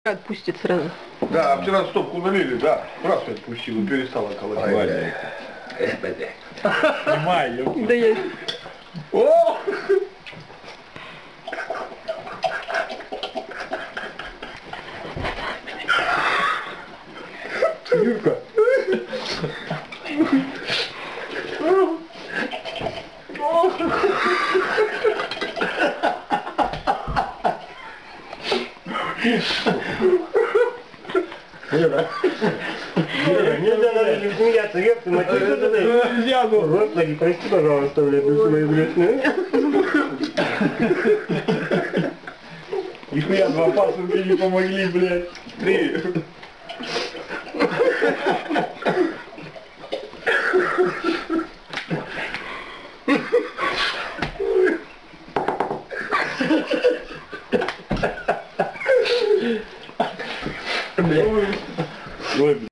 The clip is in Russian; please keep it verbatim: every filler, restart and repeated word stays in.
Отпустит сразу. Да, а вчера стопку налили, да, раз отпустил и перестала колотить. Снимай, ёпта. Да я... О! Юрка. Юра, Юра, нельзя надо не смеяться, ёпта, мать, что ты даешь? Нельзя, ну. Господи, прости, пожалуйста, блядь, душу мою грешную. Нихуя, два пасынки не помогли, блядь. Три. Блядь. Ой,